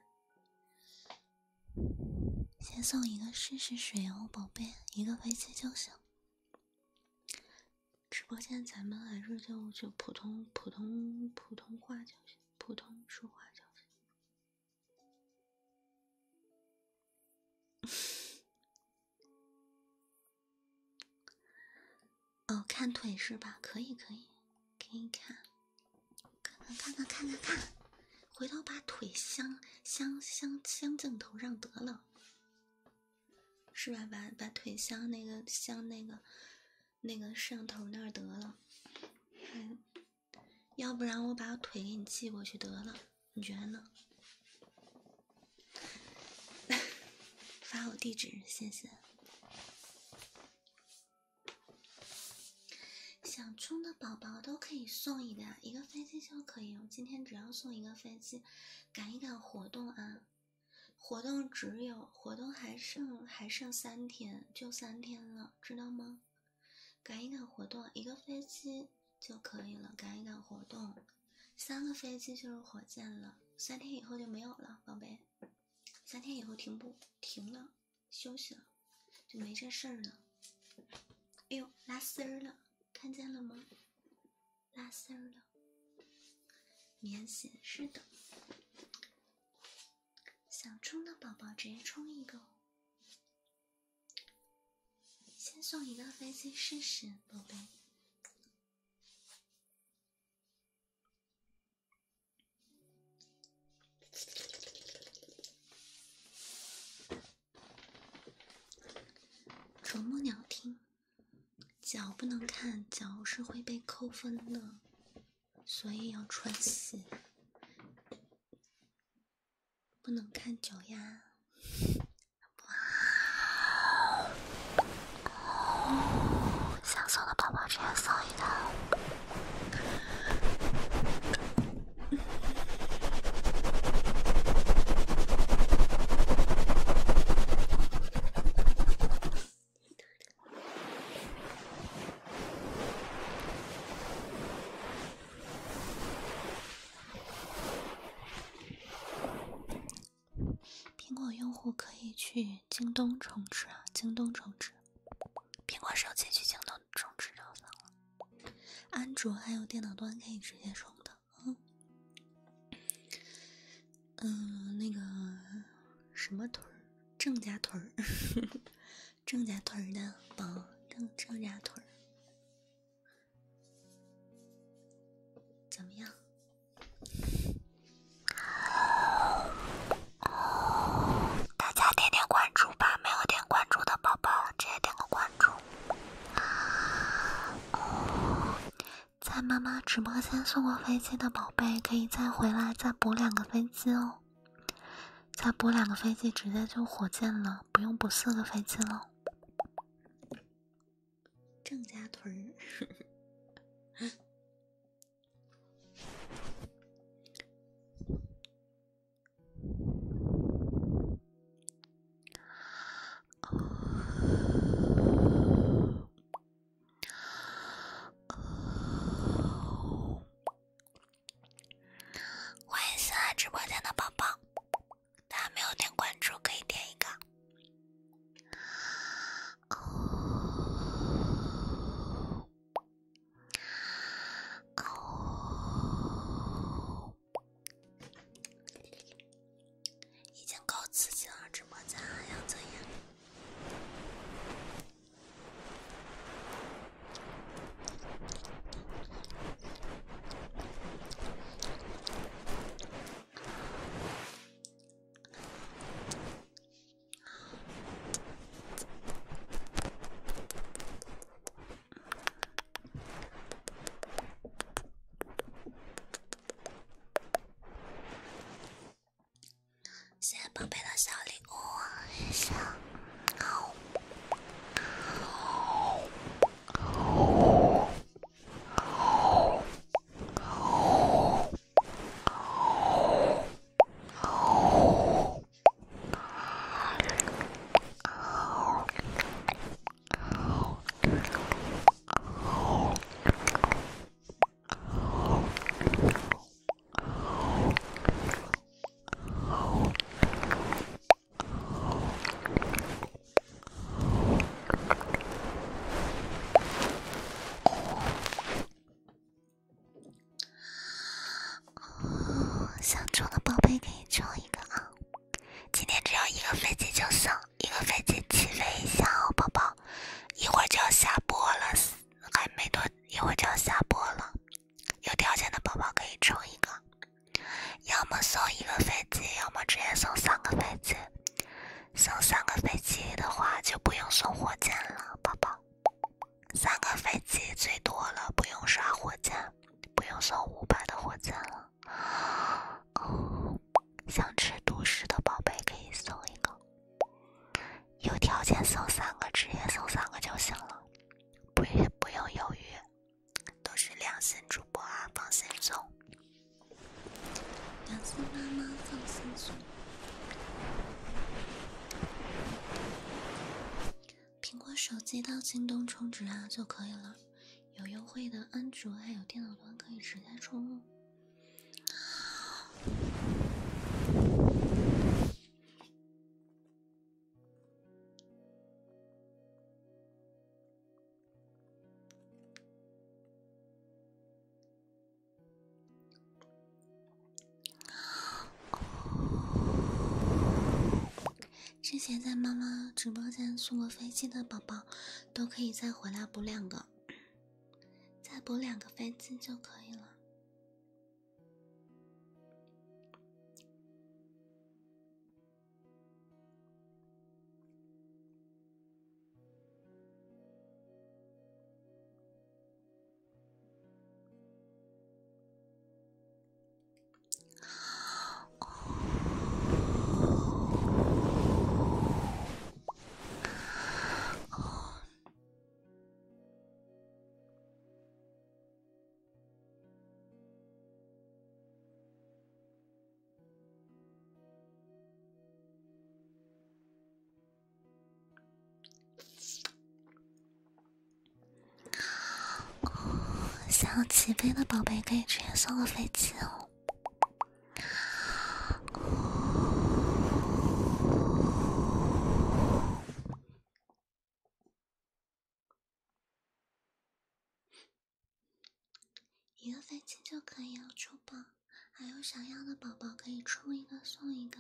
先送一个试试水哦，宝贝，一个飞机就行。直播间咱们还是就就普通普通普通话就行，普通说话就行。哦，看腿是吧？可以可以，给你看，看看看看看看看，回头把腿镶镶镶镶镜头上得了。是吧？把把腿镶那个镶那个那个摄像头那儿得了，还要不然我把我腿给你寄过去得了，你觉得呢？发我地址，谢谢。想充的宝宝都可以送一个，一个飞机就可以。我今天只要送一个飞机，赶一赶活动啊！活动只有活动还剩还剩三天，就三天了，知道吗？赶一赶活动，一个飞机就可以了。赶一赶活动，三个飞机就是火箭了。三天以后就没有了，宝贝。三天以后停不停了，休息了，就没这事儿了。哎呦，拉丝儿了，看见了吗？拉丝儿了，免洗是的。想充的宝宝直接充一个，先送一个飞机试试，宝贝。啄木鸟听，脚不能看，脚是会被扣分的，所以要穿鞋，不能看脚丫。 想送的宝宝直接送一个。 苹果用户可以去京东充值啊，京东充值。 苹果手机去京东充值就行了。 安卓还有电脑端可以直接充的。嗯，嗯，那个什么腿儿，郑家腿儿，郑家腿儿的宝，郑郑家腿儿，怎么样？ 大家点点关注吧，没有点关注的宝宝直接点个关注。在妈妈直播间送过飞机的宝贝，可以再回来再补两个飞机哦。再补两个飞机，直接就火箭了，不用补四个飞机了。 郑家腿儿。 欢迎新来直播间的宝宝，大家没有点关注可以点一个。 果手机到京东充值啊就可以了，有优惠的安卓还有电脑端可以直接充哦。之前在妈妈直播间送过飞机的宝宝，都可以再回来补两个，再补两个飞机就可以了。想要起飞的宝贝可以直接送个飞机哦。一个飞机就可以了，出宝。还有想要的宝宝可以出一个送一个。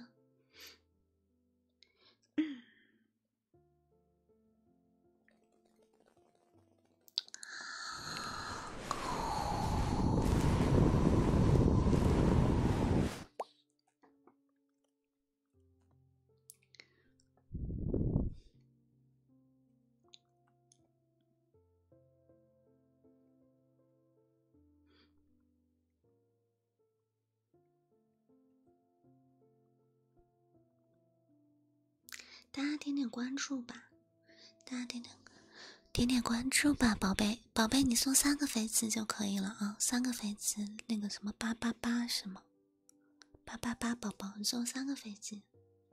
大家点点关注吧，大家点点点点关注吧，宝贝宝贝，你送三个飞机就可以了啊，三个飞机，那个什么八八八什么八八八宝宝，你送三个飞机，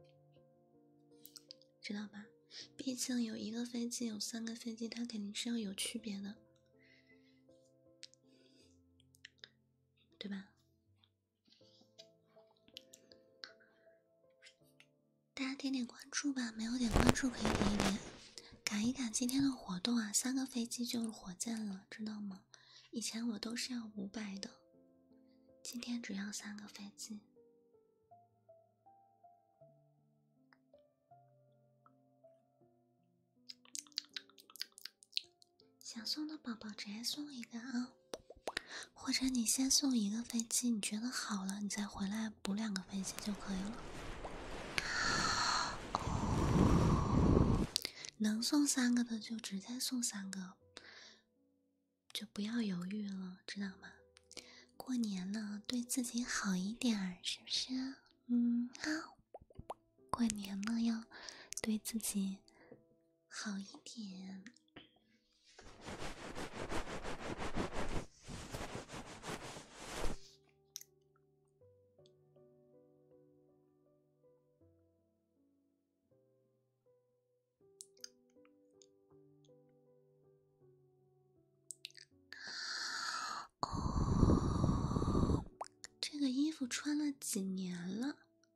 知道吧？毕竟有一个飞机有三个飞机，它肯定是要有区别的，对吧？大家点点关注吧，没有点关注可以点一点，赶一赶今天的活动啊！三个飞机就是火箭了，知道吗？以前我都是要五百的，今天只要三个飞机。想送的宝宝直接送一个啊，或者你先送一个飞机，你觉得好了，你再回来补两个飞机就可以了。能送三个的就直接送三个，就不要犹豫了，知道吗？过年了，对自己好一点儿，是不是？嗯，好。过年了，要对自己好一点。哦，这个衣服穿了几年了？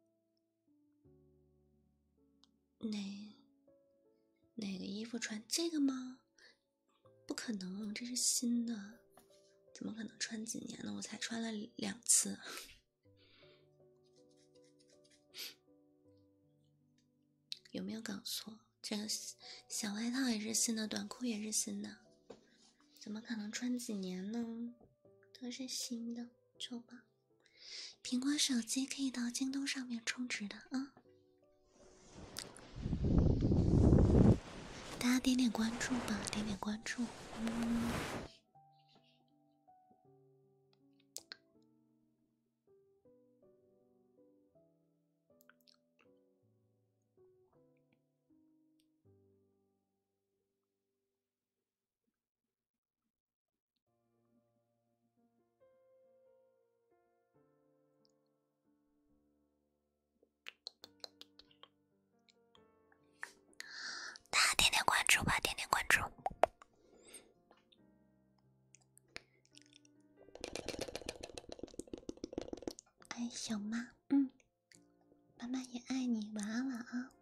哪哪个衣服穿这个吗？不可能，这是新的，怎么可能穿几年呢？我才穿了两次。有没有搞错？这个小外套也是新的，短裤也是新的，怎么可能穿几年呢？都是新的，丑吧？苹果手机可以到京东上面充值的啊！大家点点关注吧，点点关注。嗯。 大家点点关注注吧，点点关注。 爱小妈，嗯，妈妈也爱你，晚安晚安。